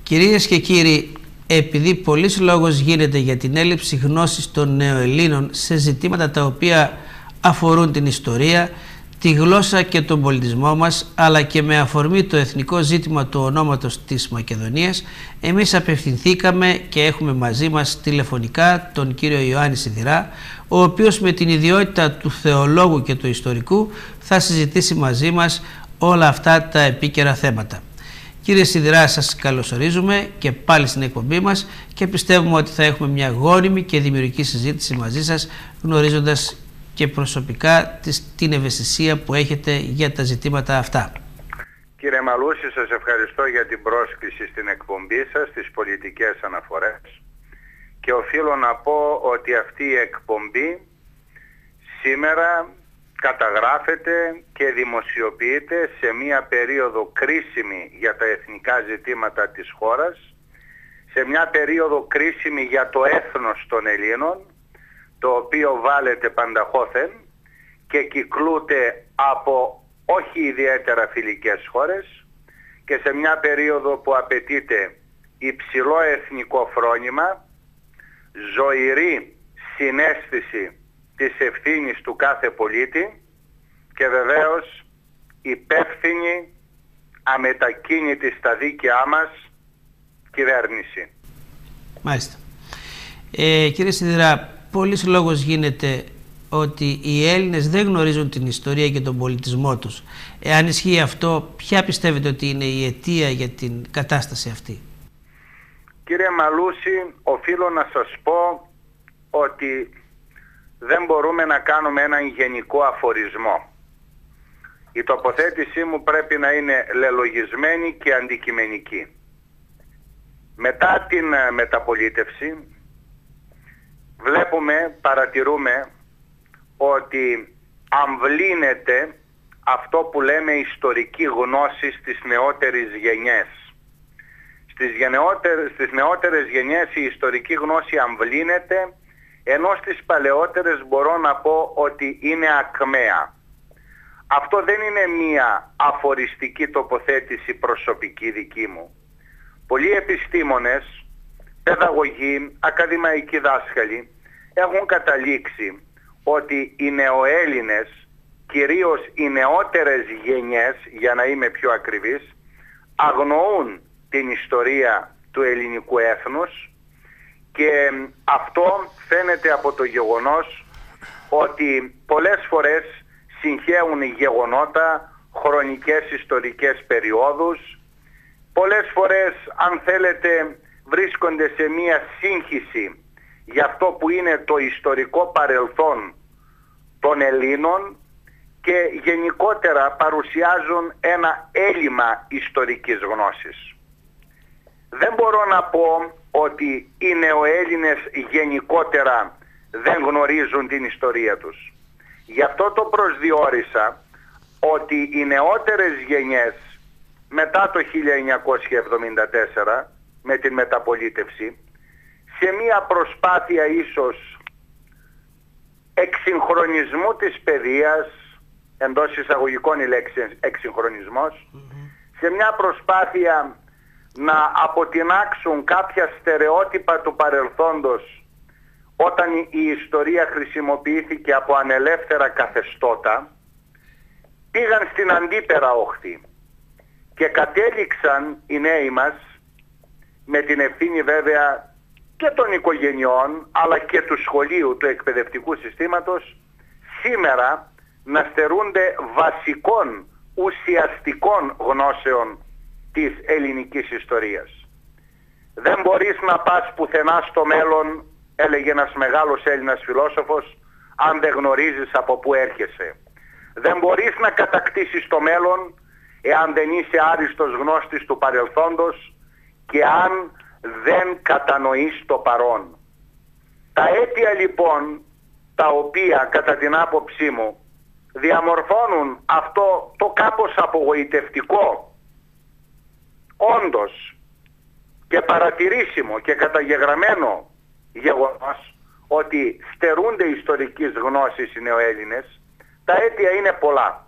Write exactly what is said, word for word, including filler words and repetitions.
Κυρίες και κύριοι, επειδή πολλής λόγος γίνεται για την έλλειψη γνώσης των νεοελλήνων σε ζητήματα τα οποία αφορούν την ιστορία, τη γλώσσα και τον πολιτισμό μας, αλλά και με αφορμή το εθνικό ζήτημα του ονόματος της Μακεδονίας, εμείς απευθυνθήκαμε και έχουμε μαζί μας τηλεφωνικά τον κύριο Ιωάννη Σιδηρά, ο οποίος με την ιδιότητα του θεολόγου και του ιστορικού θα συζητήσει μαζί μας όλα αυτά τα επίκαιρα θέματα. Κύριε Σιδηρά, σας καλωσορίζουμε και πάλι στην εκπομπή μας και πιστεύουμε ότι θα έχουμε μια γόνιμη και δημιουργική συζήτηση μαζί σας, γνωρίζοντας και προσωπικά την ευαισθησία που έχετε για τα ζητήματα αυτά. Κύριε Μαλούση, σας ευχαριστώ για την πρόσκληση στην εκπομπή σας, στις πολιτικές αναφορές, και οφείλω να πω ότι αυτή η εκπομπή σήμερα καταγράφεται και δημοσιοποιείται σε μια περίοδο κρίσιμη για τα εθνικά ζητήματα της χώρας, σε μια περίοδο κρίσιμη για το έθνος των Ελλήνων, το οποίο βάλεται πανταχώθεν και κυκλούται από όχι ιδιαίτερα φιλικές χώρες, και σε μια περίοδο που απαιτείται υψηλό εθνικό φρόνημα, ζωηρή συναίσθηση της ευθύνης του κάθε πολίτη και βεβαίως υπεύθυνη, αμετακίνητη στα δίκαιά μας κυβέρνηση. Μάλιστα. Ε, κύριε Σιδηρά, πολλής λόγος γίνεται ότι οι Έλληνες δεν γνωρίζουν την ιστορία και τον πολιτισμό τους. Εάν ισχύει αυτό, ποια πιστεύετε ότι είναι η αιτία για την κατάσταση αυτή? Κύριε Μαλούση, οφείλω να σας πω ότι δεν μπορούμε να κάνουμε έναν γενικό αφορισμό. Η τοποθέτησή μου πρέπει να είναι λελογισμένη και αντικειμενική. Μετά την μεταπολίτευση βλέπουμε, παρατηρούμε ότι αμβλύνεται αυτό που λέμε ιστορική γνώση στις νεότερες γενιές. Στις, γενναιότερες, στις νεότερες γενιές η ιστορική γνώση αμβλύνεται, ενώ στις παλαιότερες μπορώ να πω ότι είναι ακμαία. Αυτό δεν είναι μία αφοριστική τοποθέτηση προσωπική δική μου. Πολλοί επιστήμονες, παιδαγωγοί, ακαδημαϊκοί δάσκαλοι έχουν καταλήξει ότι οι νεοέλληνες, κυρίως οι νεότερες γενιές, για να είμαι πιο ακριβής, αγνοούν την ιστορία του ελληνικού έθνους, και αυτό φαίνεται από το γεγονός ότι πολλές φορές συγχέουν γεγονότα, χρονικές ιστορικές περιόδους, πολλές φορές, αν θέλετε, βρίσκονται σε μία σύγχυση για αυτό που είναι το ιστορικό παρελθόν των Ελλήνων και γενικότερα παρουσιάζουν ένα έλλειμμα ιστορικής γνώσης. Δεν μπορώ να πω ότι οι νεοέλληνες γενικότερα δεν γνωρίζουν την ιστορία τους. Γι' αυτό το προσδιορίσα ότι οι νεότερες γενιές μετά το χίλια εννιακόσια εβδομήντα τέσσερα, με την μεταπολίτευση, σε μία προσπάθεια ίσως εξυγχρονισμού της παιδείας, εντός εισαγωγικών η λέξη εξυγχρονισμός, mm-hmm. σε μια προσπάθεια να αποτινάξουν κάποια στερεότυπα του παρελθόντος όταν η ιστορία χρησιμοποιήθηκε από ανελεύθερα καθεστώτα, πήγαν στην αντίπερα όχθη και κατέληξαν οι νέοι μας, με την ευθύνη βέβαια και των οικογενειών αλλά και του σχολείου, του εκπαιδευτικού συστήματος, σήμερα να στερούνται βασικών ουσιαστικών γνώσεων της ελληνικής ιστορίας. Δεν μπορείς να πας πουθενά στο μέλλον, έλεγε ένας μεγάλος Έλληνας φιλόσοφος, αν δεν γνωρίζεις από πού έρχεσαι. Δεν μπορείς να κατακτήσεις το μέλλον εάν δεν είσαι άριστος γνώστης του παρελθόντος και αν δεν κατανοείς το παρόν. Τα αίτια λοιπόν, τα οποία κατά την άποψή μου διαμορφώνουν αυτό το κάπως απογοητευτικό, όντως και παρατηρήσιμο και καταγεγραμμένο γεγονός, ότι στερούνται ιστορικής γνώσης οι νεοέλληνες, τα αίτια είναι πολλά.